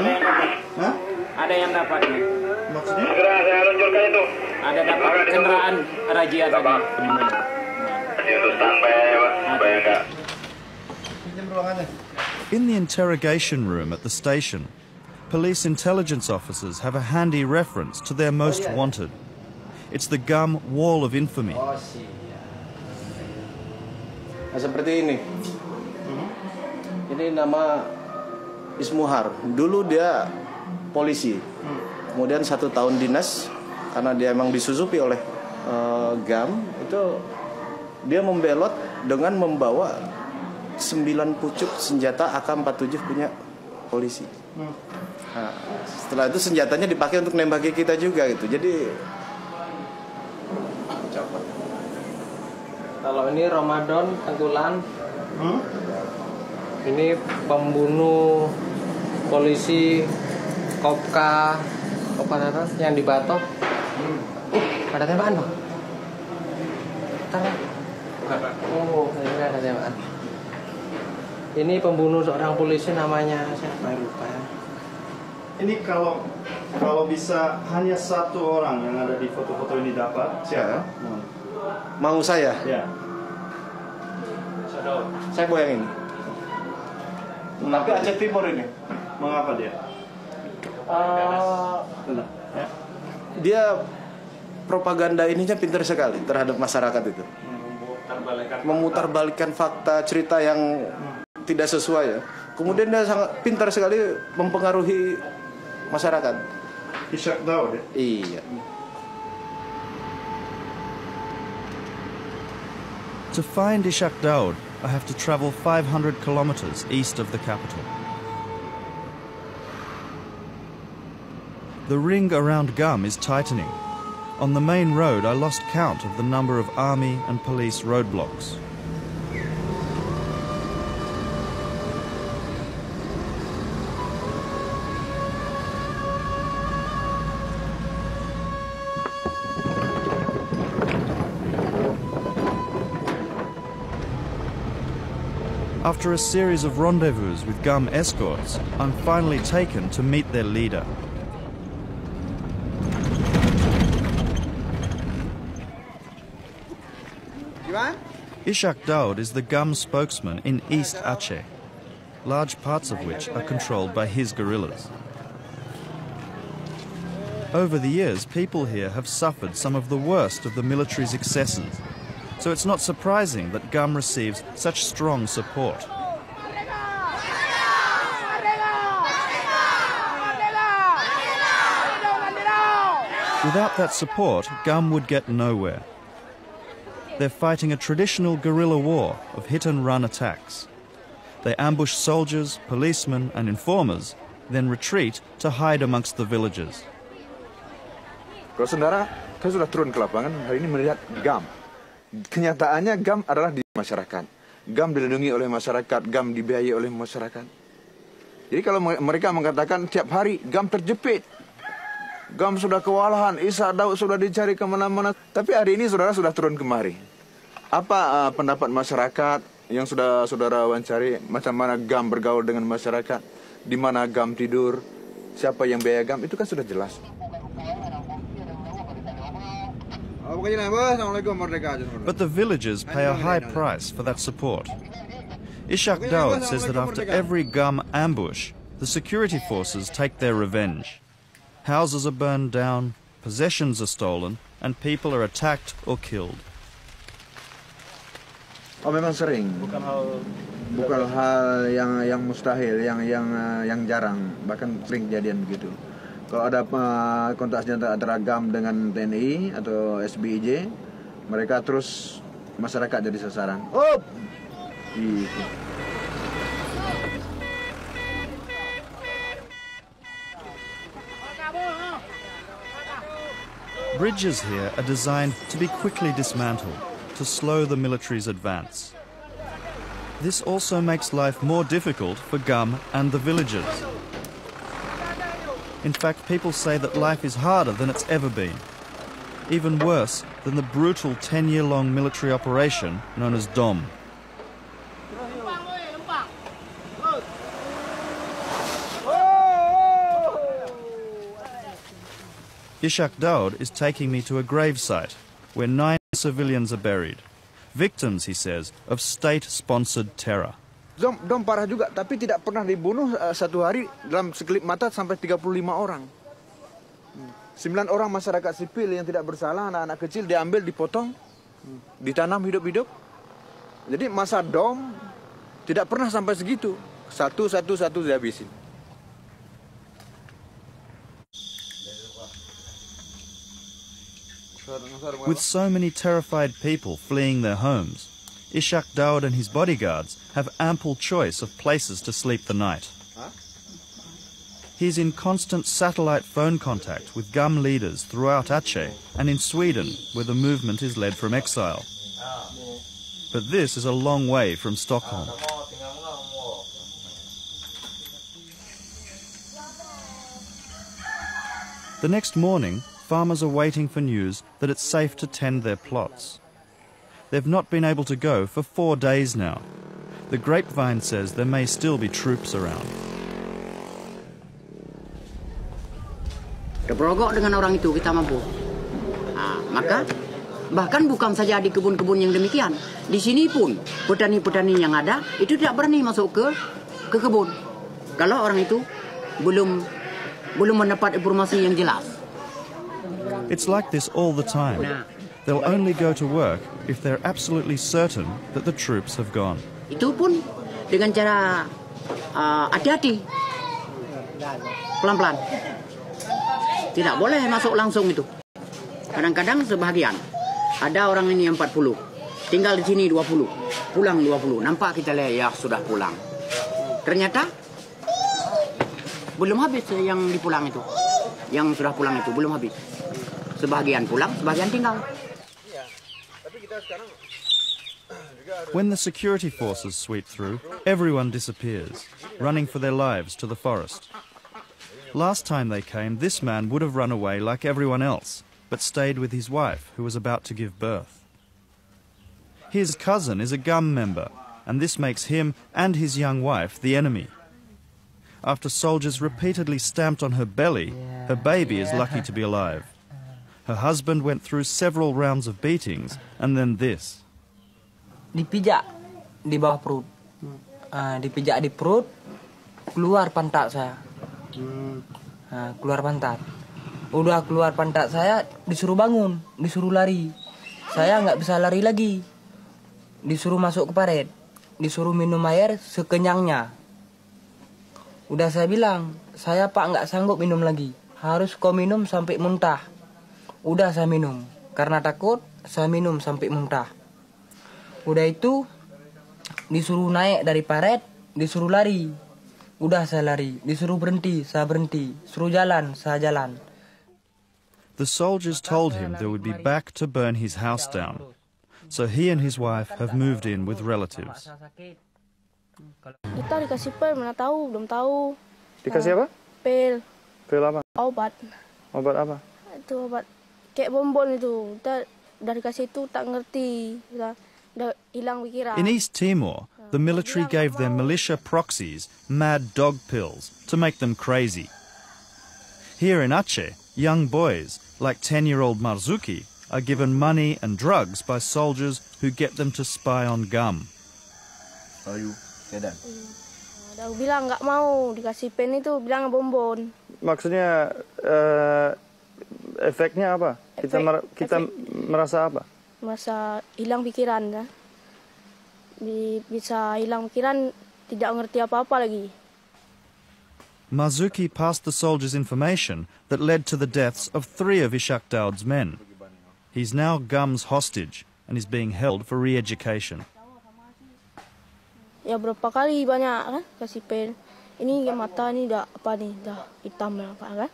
Hah? Ada yang dapat nih. Maksudnya? Segera saya luncurkan itu. Ada dapat kendaraan razia tadi. Untuk standby ya Pak, supaya enggak. Pinjam ruangannya. In the interrogation room at the station, police intelligence officers have a handy reference to their most wanted. It's the GUM Wall of Infamy. Nah, seperti ini. Ini nama Ismuhar. Dulu dia polisi. Kemudian 1 tahun dinas karena dia emang disusupi oleh GUM. Itu dia membelot dengan membawa 9 pucuk senjata AK-47 punya polisi. Nah, setelah itu senjatanya dipakai untuk nembaki kita juga gitu. Jadi kalau ini Ramadan Tengkulan, ini pembunuh polisi Kopka yang di Batok. Ada tembakan Bang? Oh, ini ada tembakan. Ini pembunuh seorang polisi namanya siapa lupa ya. Ini kalau bisa hanya 1 orang yang ada di foto-foto ini dapat, siapa? mau saya. Ya. Saya mau yang ini. Tapi Aceh Timur ini. Mengapa dia? Ya. Dia propaganda ininya pintar sekali terhadap masyarakat itu. Memutarbalikkan fakta cerita yang tidak sesuai ya. Kemudian dia sangat pintar sekali mempengaruhi masyarakat. Ishak Daud ya? Iya. To find Ishak Daud, I have to travel 500 kilometers east of the capital. The ring around GUM is tightening. On the main road, I lost count of the number of army and police roadblocks. After a series of rendezvous with GUM escorts, I'm finally taken to meet their leader. Ishak Daud is the GUM spokesman in East Aceh, large parts of which are controlled by his guerrillas. Over the years, people here have suffered some of the worst of the military's excesses, so it's not surprising that GUM receives such strong support. Without that support, GUM would get nowhere. They're fighting a traditional guerrilla war of hit-and-run attacks. They ambush soldiers, policemen and informers, then retreat to hide amongst the villages. Kalau saudara, saya sudah turun ke lapangan, hari ini melihat GUM. Kenyataannya GUM adalah di masyarakat. GUM dilindungi oleh masyarakat, GUM dibiayai oleh masyarakat. Jadi kalau mereka mengatakan tiap hari GUM terjepit, GUM sudah kewalahan, Ishak Daud sudah dicari kemana-mana. Tapi hari ini saudara sudah turun kemari. Apa pendapat masyarakat yang sudah saudara wawancari? Macam mana GUM bergaul dengan masyarakat? Di mana GUM tidur? Siapa yang biaya GUM? Itu kan sudah jelas. But the villagers pay a high price for that support. Ishak Daud says that after every GUM ambush, the security forces take their revenge. Houses are burned down, possessions are stolen, and people are attacked or killed. Oh, memang sering. Bukan hal yang mustahil, yang jarang, bahkan sering kejadian begitu. Kalau ada kontak senjata antara GUM dengan TNI atau SBIJ, mereka terus masyarakat jadi sasaran. Oh, gitu. Bridges here are designed to be quickly dismantled, to slow the military's advance. This also makes life more difficult for GUM and the villagers. In fact, people say that life is harder than it's ever been. Even worse than the brutal 10-year-long military operation known as DOM. Ishak Daud is taking me to a gravesite where 9 civilians are buried. Victims, he says, of state-sponsored terror. Dom parah juga, tapi tidak pernah dibunuh satu hari dalam sekelip mata sampai 35 orang. 9 orang masyarakat sipil yang tidak bersalah, anak-anak kecil diambil, dipotong, ditanam hidup-hidup. Jadi masa Dom tidak pernah sampai segitu. Satu dihabisin. With so many terrified people fleeing their homes, Ishak Daud and his bodyguards have ample choice of places to sleep the night. He's in constant satellite phone contact with GUM leaders throughout Aceh and in Sweden, where the movement is led from exile. But this is a long way from Stockholm. The next morning, farmers are waiting for news that it's safe to tend their plots. They've not been able to go for 4 days now. The grapevine says there may still be troops around. Berperogok dengan orang itu kita mampu. Maka bahkan bukan saja di kebun-kebun yang demikian, di sini pun petani-petani yang ada itu tidak berani masuk ke kebun. Kalau orang itu belum mendapat informasi yang jelas. It's like this all the time. They'll only go to work if they're absolutely certain that the troops have gone. Itu pun dengan cara hati-hati, pelan-pelan. Tidak boleh masuk langsung itu. Kadang-kadang sebahagian. Ada orang ini 40, tinggal di sini 20, pulang 20. Nampak kita lihat ya sudah pulang. Ternyata belum habis yang dipulang itu. Yang sudah pulang itu belum habis. Sebahagian pulang, sebahagian tinggal. When the security forces sweep through, everyone disappears, running for their lives to the forest. Last time they came, this man would have run away like everyone else, but stayed with his wife, who was about to give birth. His cousin is a GUM member, and this makes him and his young wife the enemy. After soldiers repeatedly stamped on her belly, her baby is lucky to be alive. Her husband went through several rounds of beatings, and then this. Dipijak di bawah perut, dipijak di perut, keluar pantat saya, keluar pantat. Udah keluar pantat saya, disuruh bangun, disuruh lari. Saya nggak bisa lari lagi, disuruh masuk ke paret, disuruh minum air sekenyangnya. Udah saya bilang, saya pak nggak sanggup minum lagi, harus kau minum sampai muntah. Udah saya minum, karena takut saya minum sampai muntah. Udah itu disuruh naik dari paret, disuruh lari. Udah saya lari, disuruh berhenti, saya berhenti. Suruh jalan, saya jalan. The soldiers told him they would be back to burn his house down. So he and his wife have moved in with relatives. Kita dikasih pil, mana tahu, belum tahu. Dikasih apa? Pil. Pil apa? Obat. Obat apa? Itu obat kayak bonbon itu. Kita dari kasih itu tak ngerti. Udah hilang pikiran. In East Timor, the military gave their militia proxies mad dog pills to make them crazy. Here in Aceh, young boys, like 10-year-old Marzuki, are given money and drugs by soldiers who get them to spy on GUM. Udah bilang nggak mau dikasih pen itu, bilang bonbon. Maksudnya efeknya apa? Kita merasa apa? Merasa hilang pikiran, ya. Bisa hilang pikiran, tidak ngerti apa-apa lagi. Marzuki passed the soldiers information that led to the deaths of 3 of Ishak Daud's men. He's now GUM's hostage and is being held for re-education. Ya berapa kali banyak kan kasih pen. Ini mata ini dah apa nih, dah hitam apa kan?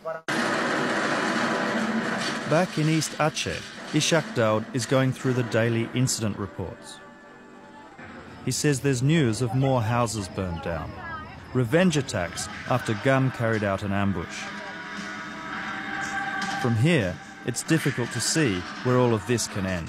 Back in East Aceh, Ishak Daud is going through the daily incident reports. He says there's news of more houses burned down, revenge attacks after GUM carried out an ambush. From here, it's difficult to see where all of this can end.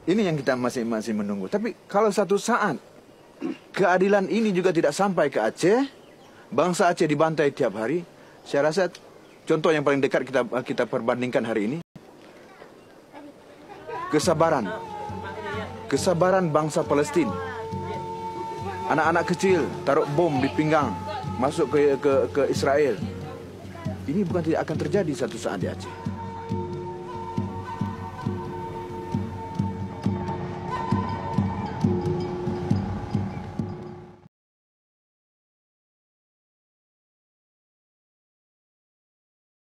Ini yang kita masih menunggu. Tapi kalau satu saat keadilan ini juga tidak sampai ke Aceh, bangsa Aceh dibantai tiap hari, saya rasa contoh yang paling dekat kita perbandingkan hari ini, kesabaran bangsa Palestina. Anak-anak kecil taruh bom di pinggang, masuk ke Israel. Ini bukan tidak akan terjadi satu saat di Aceh.